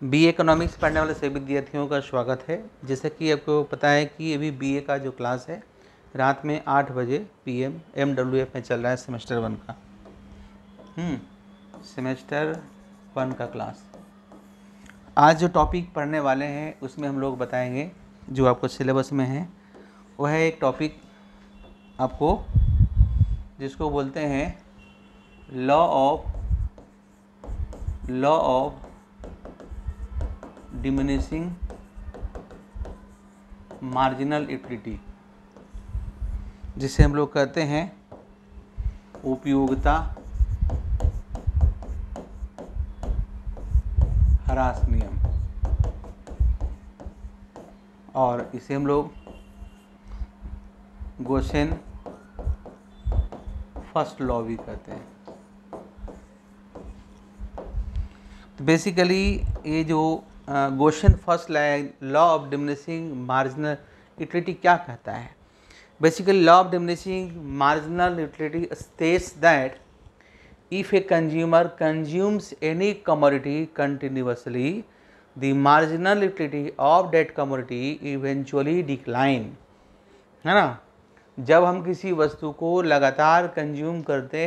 BA economics पढ़ने वाले सभी विद्यार्थियों का स्वागत है। जैसे कि आपको पता है कि अभी बीए का जो क्लास है रात में 8 बजे PM MWF में चल रहा है सेमेस्टर 1 का। सेमेस्टर 1 का क्लास। आज जो टॉपिक पढ़ने वाले हैं उसमें हम लोग बताएंगे, जो आपको सिलेबस में है वह है एक टॉपिक आपको जिसको बोलते हैं law of diminishing marginal utility, जिसे हम लोग कहते हैं उपयोगिता ह्रास नियम, और इसे हम लोग गोसेन फर्स्ट लॉ भी कहते हैं। तो बेसिकली ये जो Gossen first law of diminishing marginal utility क्या कहता है? Basically law of diminishing marginal utility states that if a consumer consumes any commodity continuously, the marginal utility of that commodity eventually decline, है ना। जब हम किसी वस्तु को लगातार कंज्यूम करते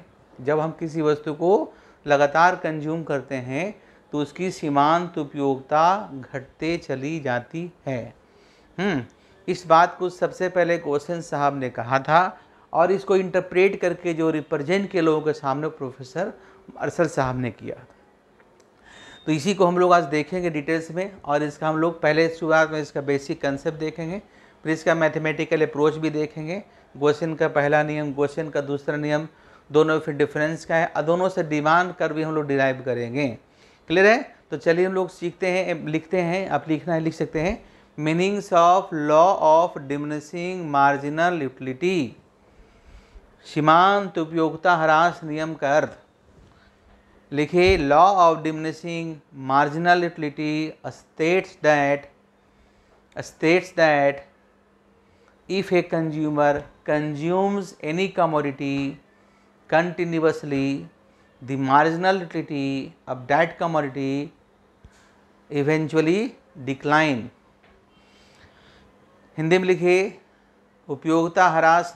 हैं तो उसकी सीमांत उपयोगिता घटते चली जाती है। इस बात को सबसे पहले गोसेन साहब ने कहा था और इसको इंटरप्रेट करके जो रिप्रेजेंट के लोगों के सामने प्रोफेसर मार्शल साहब ने किया। तो इसी को हम लोग आज देखेंगे डिटेल्स में, और इसका हम लोग पहले शुरुआत में इसका बेसिक कंसेप्ट देखेंगे, फिर इसका मैथमेटिकल अप्रोच भी देखेंगे। गोसेन का पहला नियम, गोसेन का दूसरा नियम, दोनों फिर डिफरेंस का है, और दोनों से डिमांड कर भी हम लोग डिराइव करेंगे। क्लियर है? तो चलिए हम लोग सीखते हैं, लिखते हैं, आप लिखना है लिख सकते हैं। Meanings of law of diminishing marginal utility, सीमांत उपयोगिता ह्रास नियम का अर्थ लिखिए। Law of diminishing marginal utility states that if a consumer consumes any commodity continuously, the marginal utility of that commodity eventually decline। Hindi में लिखिए। उपयोगिता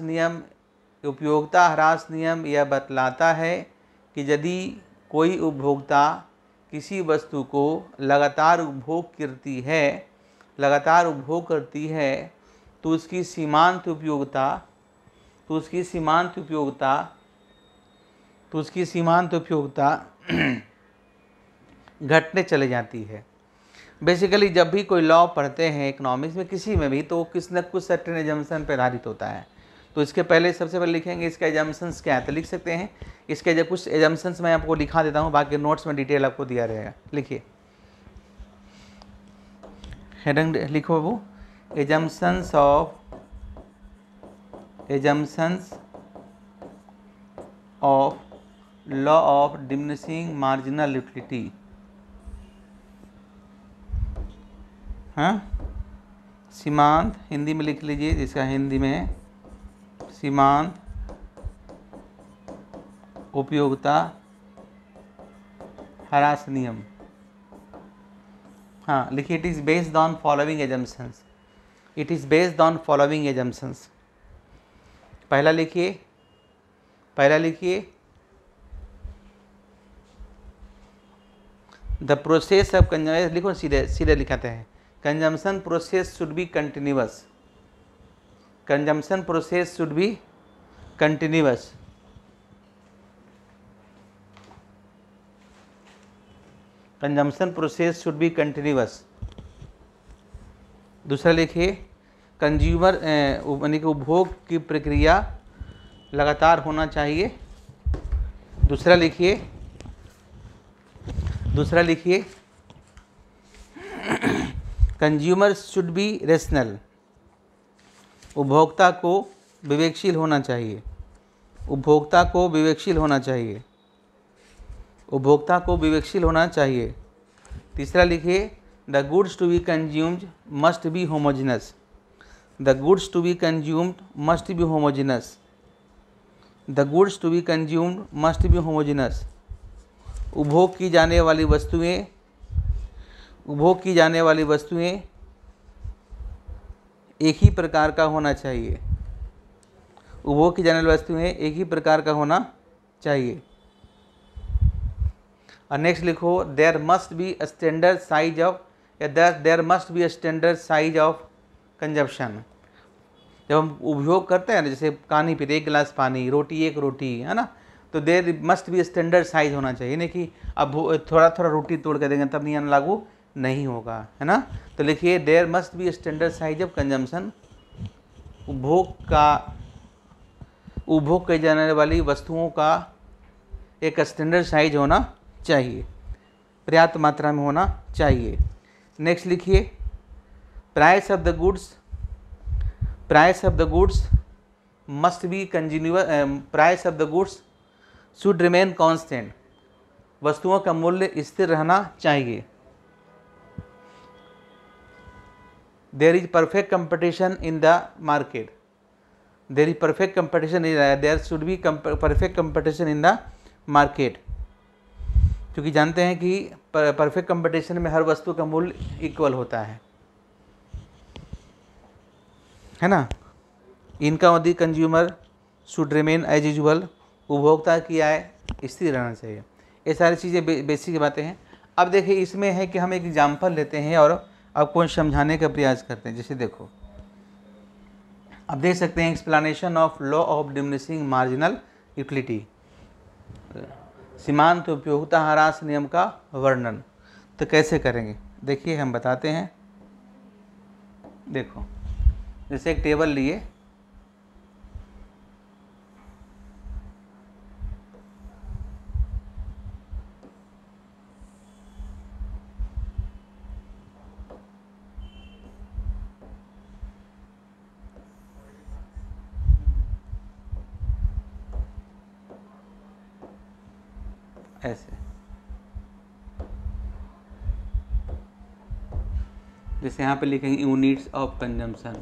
ह्रास नियम यह बतलाता है कि यदि कोई उपभोक्ता किसी वस्तु को लगातार उपभोग करती है तो उसकी सीमांत उपयोगिता घटने चले जाती है। बेसिकली जब भी कोई लॉ पढ़ते हैं इकोनॉमिक्स में, किसी में भी, तो किसी न कुछ सर्टेन एजम्पशन पर आधारित होता है। तो इसके पहले सबसे पहले लिखेंगे इसका एजम्पशंस क्या है, तो लिख सकते हैं इसके जब कुछ एजम्पशंस मैं आपको लिखा देता हूँ, बाकी नोट्स में डिटेल आपको दिया रहेगा। लिखिए, हेडिंग लिखो वो, assumptions of law of diminishing marginal utility. सीमांत, हिंदी में लिख लीजिए, जिसका हिंदी में है सीमांत उपयोगिता ह्रास नियम। लिखिए, it is based on following assumptions. पहला लिखिए, द प्रोसेस ऑफ कंजम्पशन, लिखो सीधे लिखाते हैं, consumption process should be continuous. Consumption process should be continuous। दूसरा लिखिए, कंज्यूमर यानी कि उपभोग की प्रक्रिया लगातार होना चाहिए। दूसरा लिखिए कंज्यूमर शुड बी रेशनल, उपभोक्ता को विवेकशील होना चाहिए। तीसरा लिखिए, the goods to be consumed must be homogeneous. उपभोग की जाने वाली वस्तुएं उपभोग की जाने वाली वस्तुएं एक ही प्रकार का होना चाहिए। उपभोग की जाने वाली वस्तुएं एक ही प्रकार का होना चाहिए। और नेक्स्ट लिखो, there must be a standard size of, या there must be a standard size of consumption. जब हम उपभोग करते हैं ना, जैसे पानी पीते, एक गिलास पानी, रोटी एक रोटी, है ना, तो there must be standard size होना चाहिए, नहीं कि अब थोड़ा थोड़ा रोटी तोड़ के देंगे तब नियम लागू नहीं होगा, है ना। तो लिखिए, there must be standard size of consumption. उपभोग की जाने वाली वस्तुओं का एक स्टैंडर्ड साइज होना चाहिए, पर्याप्त मात्रा में होना चाहिए। नेक्स्ट लिखिए, price of the goods must be continuous, price of the goods should remain constant. वस्तुओं का मूल्य स्थिर रहना चाहिए। There is perfect competition in the market. There is perfect competition, there should be perfect competition in the market. क्योंकि जानते हैं कि परफेक्ट कंपटीशन में हर वस्तु का मूल्य इक्वल होता है ना। Income of the consumer should remain as usual. उपभोक्ता की आय स्थिर रहना चाहिए। ये सारी चीज़ें बेसिक बातें हैं। अब देखिए, इसमें है कि हम एक एग्जाम्पल लेते हैं और आपको समझाने का प्रयास करते हैं। जैसे देखो, आप देख सकते हैं, explanation of law of diminishing marginal utility, सीमांत उपयोगिता ह्रास नियम का वर्णन। तो कैसे करेंगे, देखिए हम बताते हैं। देखो, जैसे एक टेबल लिए, ऐसे, जैसे यहाँ पे लिखेंगे यूनिट्स ऑफ कंजम्पशन।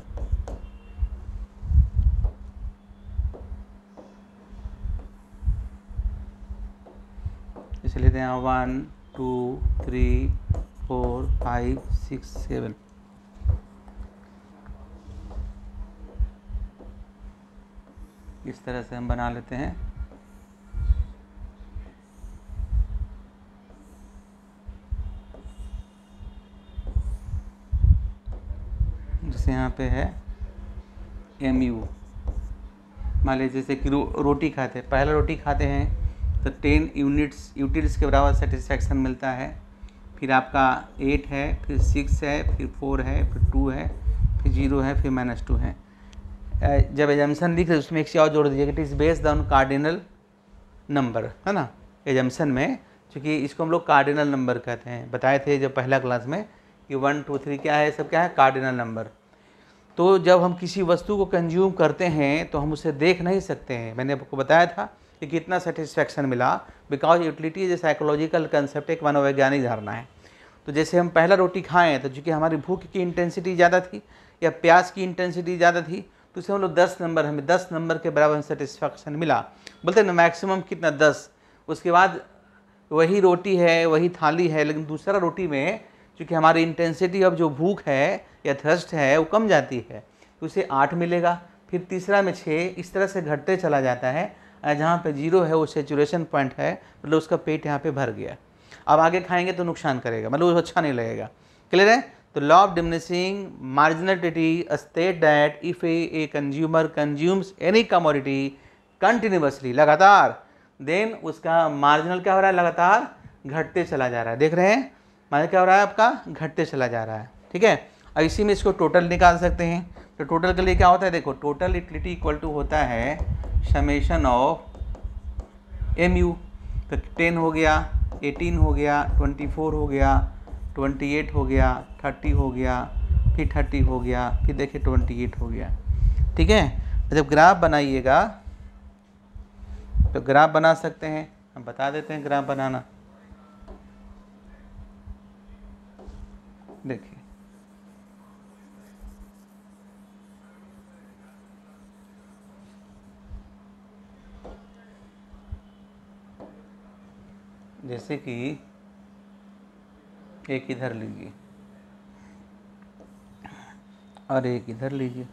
जैसे लेते हैं 1 2 3 4 5 6 7। इस तरह से हम बना लेते हैं। जैसे यहाँ पे है MU, मान लीजिए जैसे कि रोटी खाते हैं, पहला रोटी खाते हैं तो 10 यूनिट्स के बराबर सेटिस्फैक्शन मिलता है। फिर आपका 8 है, फिर 6 है, फिर 4 है, फिर 2 है, फिर 0 है, फिर -2 है। जब एजम्पशन लिख रहे उसमें एक चीज़ और जोड़ दीजिएगा, it is based on cardinal number, है ना। एजम्पशन में, चूँकि इसको हम लोग कार्डिनल नंबर कहते हैं, बताए थे जब पहला क्लास में कि 1 2 3 क्या है, सब क्या है, कार्डिनल नंबर। तो जब हम किसी वस्तु को कंज्यूम करते हैं तो हम उसे देख नहीं सकते हैं। मैंने आपको बताया था कि कितना सेटिस्फैक्शन मिला, because utility is a psychological concept, एक मनोवैज्ञानिक धारणा है। तो जैसे हम पहला रोटी खाएँ तो चूँकि हमारी भूख की इंटेंसिटी ज़्यादा थी या प्यास की इंटेंसिटी ज़्यादा थी, तो उसे हम लोग 10 नंबर, हमें 10 नंबर के बराबर सेटिस्फैक्शन मिला। बोलते हैं ना मैक्सिमम कितना, 10। उसके बाद वही रोटी है, वही थाली है, लेकिन दूसरा रोटी में चूँकि हमारी इंटेंसिटी अब जो भूख है या थर्स्ट है वो कम जाती है, तो उसे 8 मिलेगा। फिर तीसरा में 6, इस तरह से घटते चला जाता है। जहाँ पे 0 है वो सेचुरेशन पॉइंट है, मतलब उसका पेट यहाँ पे भर गया। अब आगे खाएंगे तो नुकसान करेगा, मतलब वो अच्छा नहीं लगेगा। क्लियर है। तो law of diminishing marginality state that if a consumer consumes any commodity continuously, लगातार, देन उसका मार्जिनल क्या हो रहा है, लगातार घटते चला जा रहा है। देख रहे हैं, मार्जिनल क्या हो रहा है आपका, घटते चला जा रहा है। ठीक है। अब इसी में इसको टोटल निकाल सकते हैं। तो टोटल के लिए क्या होता है, देखो, टोटल यूटिलिटी इक्वल टू होता है समेशन ऑफ MU। तो 10 हो गया, 18 हो गया, 24 हो गया, 28 हो गया, 30 हो गया, फिर 30 हो गया, फिर देखिए 28 हो गया। ठीक है। जब ग्राफ बनाइएगा तो ग्राफ बना सकते हैं, हम बता देते हैं ग्राफ बनाना। देखिए, जैसे कि एक इधर लीजिए और एक इधर लीजिए।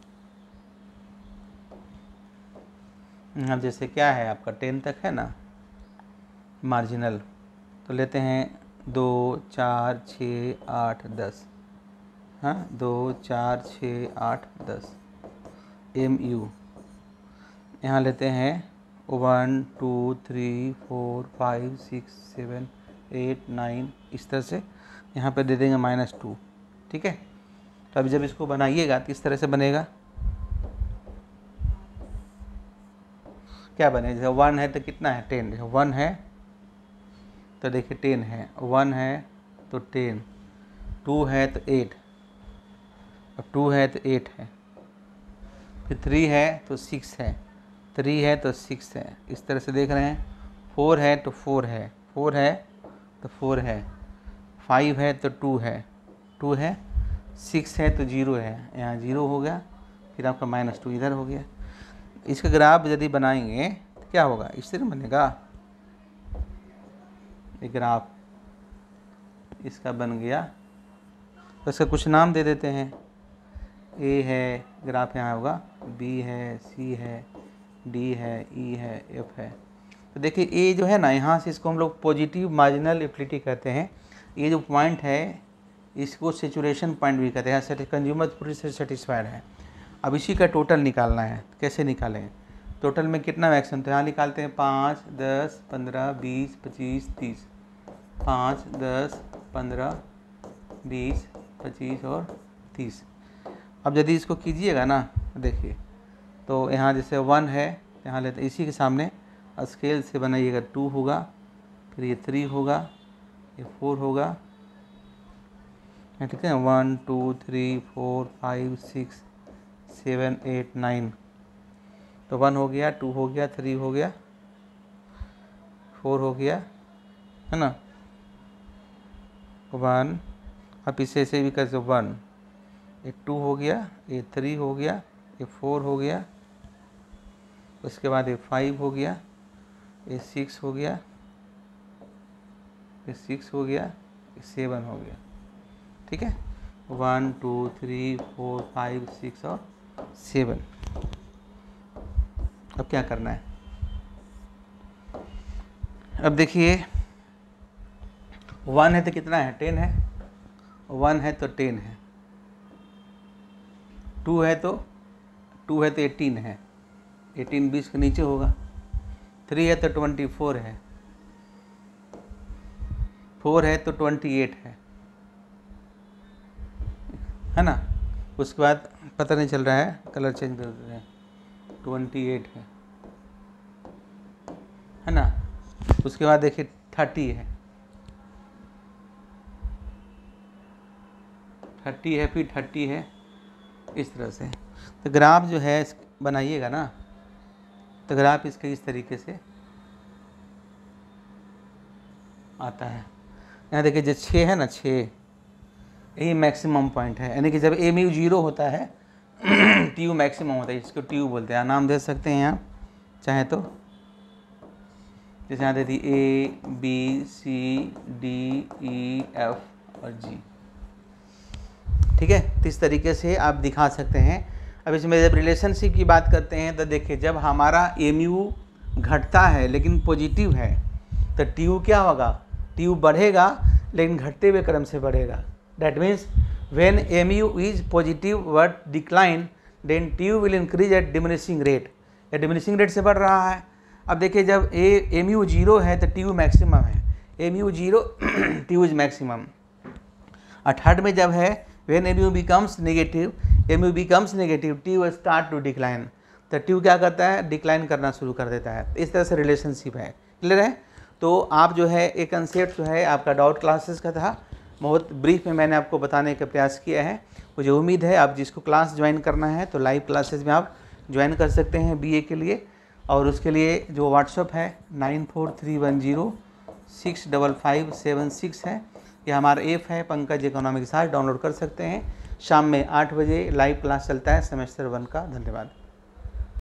अब जैसे क्या है आपका 10 तक है ना मार्जिनल, तो लेते हैं 2 4 6 8 10, हाँ 2 4 6 8 10 MU। यहाँ लेते हैं 1 2 3 4 5 6 7 8 9, इस तरह से यहाँ पे दे देंगे -2, ठीक है। तो अभी जब इसको बनाइएगा तो इस तरह से बनेगा, क्या बने, जैसे 1 है तो कितना है 10, जैसे 1 है तो देखिए 10 है, 1 है तो 10, 2 है तो 8, अब 2 है तो 8 है, फिर 3 है तो 6 है, 3 है तो 6 है, इस तरह से देख रहे हैं। 4 है तो 4 है, 4 है तो 4 है, 5 है तो 2 है, 2 है, 6 है तो 0 है, यहाँ 0 हो गया, फिर आपका -2 इधर हो गया। इसका ग्राफ यदि बनाएंगे तो क्या होगा, इस तरह बनेगा। ये ग्राफ इसका बन गया, तो इसका कुछ नाम दे देते हैं। ए है, ग्राफ यहाँ होगा, बी है, सी है, डी है, ई है, एफ है। तो देखिए ए जो है ना, यहाँ से इसको हम लोग पॉजिटिव मार्जिनल एफिनिटी कहते हैं। ये जो पॉइंट है इसको सेचुरेशन पॉइंट भी कहते हैं। कंज्यूमर पूरी से सेटिस्फाइड है। अब इसी का टोटल निकालना है, कैसे निकालें, टोटल में कितना मैक्सिमम, तो यहाँ निकालते हैं 5 10 15 20 25 30, 5 10 15 20 25 और 30। अब यदि इसको कीजिएगा ना, देखिए तो यहाँ जैसे 1 है, यहाँ लेते इसी के सामने स्केल से बनाइएगा, 2 होगा, फिर ये 3 होगा, ये 4 होगा, ठीक है। 1 2 3 4 5 6 7 8 9, तो 1 हो गया, 2 हो गया, 3 हो गया, 4 हो गया, है ना 1। आप इसे ऐसे भी कर सकते 1, ये 2 हो गया, ये 3 हो गया, ये 4 हो गया, उसके बाद ये 5 हो गया, ये 6 हो गया, ये 6 हो गया, ये 7 हो गया, ठीक है। 1 2 3 4 5 6 और 7। अब क्या करना है, अब देखिए 1 है तो कितना है 10 है, 1 है तो 10 है, 2 है तो 18 है, 18 20 के नीचे होगा, 3 है तो 24 है, 4 है तो 28 है ना। उसके बाद पता नहीं चल रहा है, कलर चेंज कर देते हैं, 28 है ना। उसके बाद देखिए 30 है, 30 है, फिर 30 है, इस तरह से। तो ग्राफ जो है बनाइएगा ना, तो ग्राफ इसके इस तरीके से आता है। यहाँ देखिए जो 6 है ना, 6 यही मैक्सिमम पॉइंट है, यानी कि जब MU 0 होता है TU मैक्सिमम होता है, इसको TU बोलते हैं। नाम दे सकते हैं यहाँ चाहे तो, जैसे यहाँ दे दी A B C D E F और G, ठीक है। तो इस तरीके से आप दिखा सकते हैं। अब इसमें जब रिलेशनशिप की बात करते हैं तो देखिए जब हमारा MU घटता है लेकिन पॉजिटिव है तो TU क्या होगा, TU बढ़ेगा लेकिन घटते हुए क्रम से बढ़ेगा। That means when MU is positive but decline, then TU will increase at diminishing rate। या diminishing rate से बढ़ रहा है। अब देखिए जब MU 0 है तो TU मैक्सिमम है, MU 0 TU इज मैक्सिमम। और थर्ड में जब है when MU becomes negative, TU start to decline। तो TU क्या करता है, डिक्लाइन करना शुरू कर देता है। इस तरह से रिलेशनशिप है, क्लियर है। तो आप जो है एक कंसेप्ट जो है आपका डाउट क्लासेस का था, बहुत ब्रीफ में मैंने आपको बताने का प्रयास किया है। मुझे उम्मीद है आप जिसको क्लास ज्वाइन करना है तो लाइव क्लासेस में आप ज्वाइन कर सकते हैं BA के लिए। और उसके लिए जो व्हाट्सअप है 9431065576 है, ये हमारा ऐप है पंकज इकोनॉमिक के साथ डाउनलोड कर सकते हैं। शाम में 8 बजे लाइव क्लास चलता है सेमेस्टर 1 का। धन्यवाद।